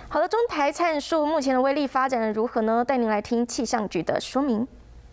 好的，中台灿树目前的威力发展的如何呢？带您来听气象局的说明。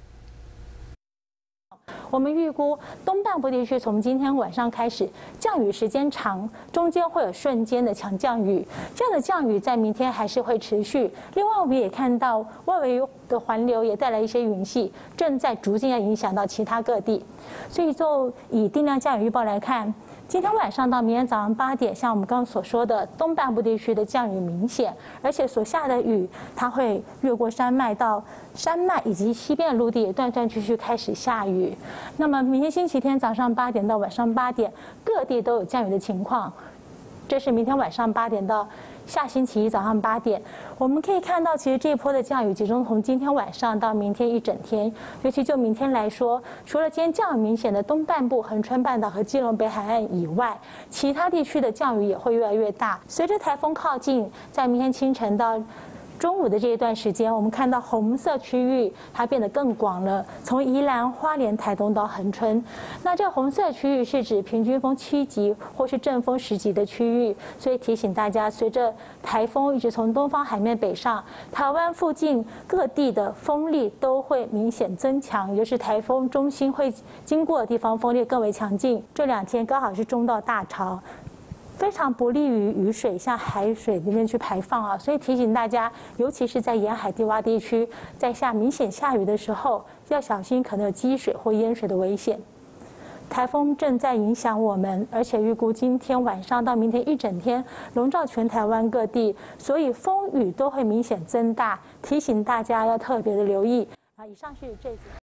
我们预估东半部地区从今天晚上开始，降雨时间长，中间会有瞬间的强降雨。这样的降雨在明天还是会持续。另外，我们也看到外围的环流也带来一些云系，正在逐渐要影响到其他各地。所以，就以定量降雨预报来看，今天晚上到明天早上8点，像我们刚刚所说的，东半部地区的降雨明显，而且所下的雨它会越过山脉到山脉以及西边的陆地，断断续续开始下雨。 那么明天星期天早上8点到晚上8点，各地都有降雨的情况。这是明天晚上8点到下星期一早上8点，我们可以看到，其实这一波的降雨集中从今天晚上到明天一整天。尤其就明天来说，除了今天降雨明显的东半部、恒春半岛和基隆北海岸以外，其他地区的降雨也会越来越大。随着台风靠近，在明天清晨到 中午的这一段时间，我们看到红色区域它变得更广了，从宜兰、花莲、台东到恒春。那这红色区域是指平均风7级或是阵风10级的区域，所以提醒大家，随着台风一直从东方海面北上，台湾附近各地的风力都会明显增强，也就是台风中心会经过的地方风力更为强劲。这2天刚好是中到大潮。 非常不利于雨水向海水里面去排放啊，所以提醒大家，尤其是在沿海低洼地区，在明显下雨的时候，要小心可能有积水或淹水的危险。台风正在影响我们，而且预估今天晚上到明天一整天笼罩全台湾各地，所以风雨都会明显增大，提醒大家要特别的留意啊。以上是这节。